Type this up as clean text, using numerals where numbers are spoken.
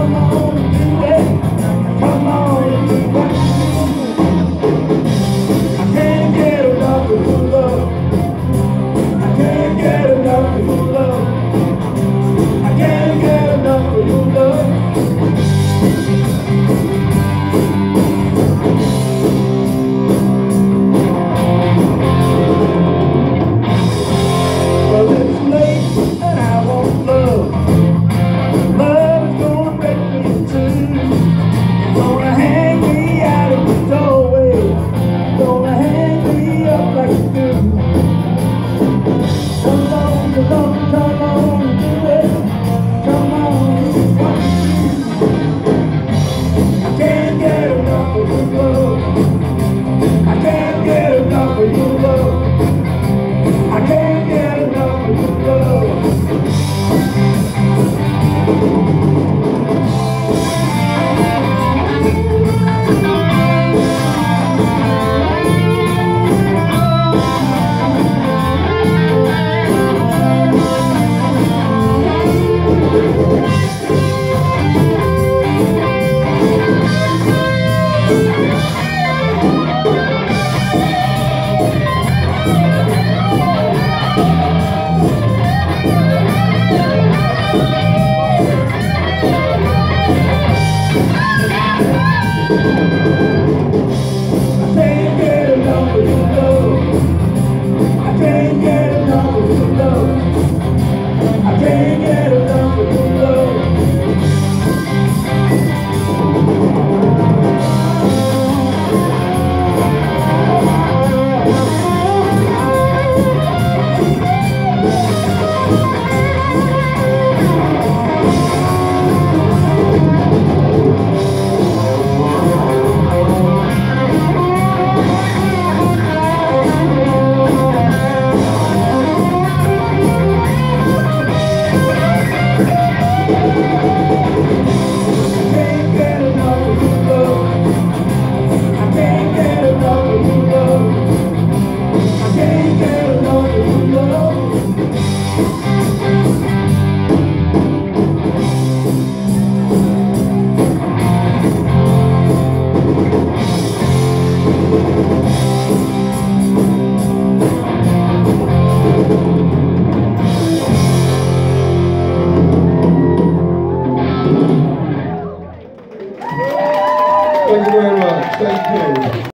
come on and do it. Come on and do what you do. I can't get enough of your love. I can't get enough of your love. I can't get enough of your love. Well, it's late and I want love. Love is gonna break me in two. Gonna hang me out of the doorway. Gonna hang me up like you do. Come on, come on, come on and do it. Come on, do what you do. I can't get enough of your love. I can't get enough of your love. I can't get enough of your love. Thank you very much. Thank you.